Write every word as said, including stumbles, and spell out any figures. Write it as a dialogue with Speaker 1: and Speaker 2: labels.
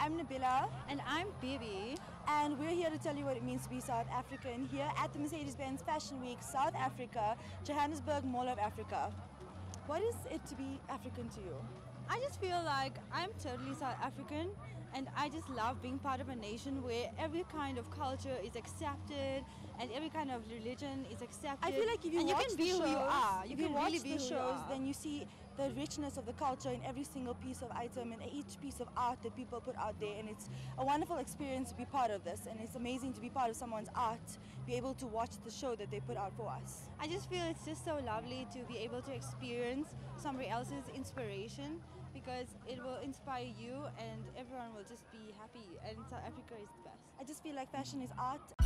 Speaker 1: I'm Nabila,
Speaker 2: And I'm Bibi.
Speaker 1: and we're here to tell you what it means to be South African here at the Mercedes-Benz Fashion Week South Africa, Johannesburg, Mall of Africa. What is it to be African to you?
Speaker 2: I just feel like I'm totally South African and I just love being part of a nation where every kind of culture is accepted and every kind of religion is accepted.
Speaker 1: I feel like if you
Speaker 2: and
Speaker 1: watch
Speaker 2: you can
Speaker 1: the
Speaker 2: be
Speaker 1: shows,
Speaker 2: who you are. You
Speaker 1: if
Speaker 2: can
Speaker 1: you watch
Speaker 2: really be
Speaker 1: the
Speaker 2: who you
Speaker 1: shows,
Speaker 2: are.
Speaker 1: then you see the richness of the culture in every single piece of item and each piece of art that people put out there. And it's a wonderful experience to be part of this. And it's amazing to be part of someone's art, be able to watch the show that they put out for us.
Speaker 2: I just feel it's just so lovely to be able to experience somebody else's inspiration because it will inspire you and everyone will just be happy and South Africa is the best.
Speaker 1: I just feel like fashion is art